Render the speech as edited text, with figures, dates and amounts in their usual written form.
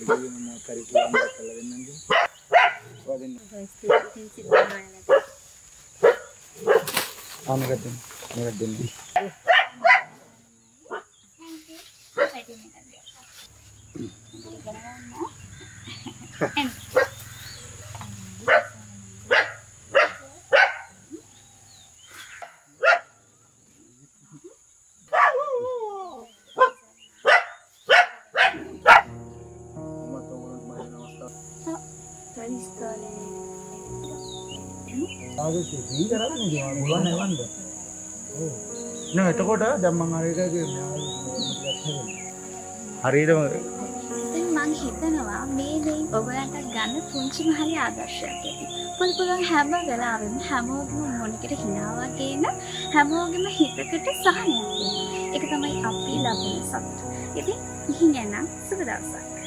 මොකරි කියලා කළා වෙනන්ද වදින්න ආමකට මේක දෙන්න නෑ එතකොට දැන් මම අර එක හරියට මම හිතනවා මේ දේ ඔයගලන්ට ගන්න පුංචිම හරි ආදර්ශයක් ඇති. පුළුවන් හැම වෙලාවෙම හැමෝගෙම මොනිකට හිනාවා ගේන හැමෝගෙම හිතකට සහනයක් දෙන්න. ඒක තමයි අපි ලබන සතුට. ඉතින් ගිහින් යන්න සුබ දවසක්.